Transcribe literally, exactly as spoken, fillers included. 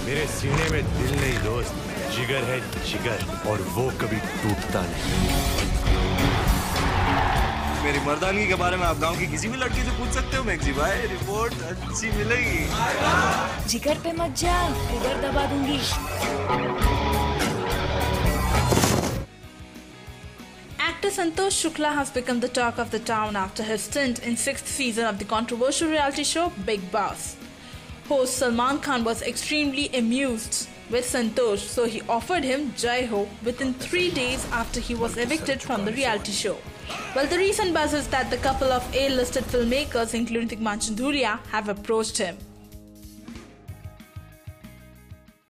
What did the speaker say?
मेरे सीने में दिल नहीं दोस्त, जिगर है जिगर, और वो कभी टूटता नहीं। मेरी मर्दानगी के बारे में आप गांव की किसी भी लड़की से पूछ सकते हो मैक्सी भाई, रिपोर्ट अच्छी मिलेगी। जिगर पे मत जा, उधर दबा दूंगी। Actor Santosh Shukla has become the talk of the town after his stint in sixth season of the controversial reality show Big Boss. Host Salman Khan was extremely amused with Santosh, so he offered him Jai Ho within three days after he was evicted from the reality show. Well, the recent buzz is that the couple of A-listed filmmakers, including Manchun Dhuria, have approached him.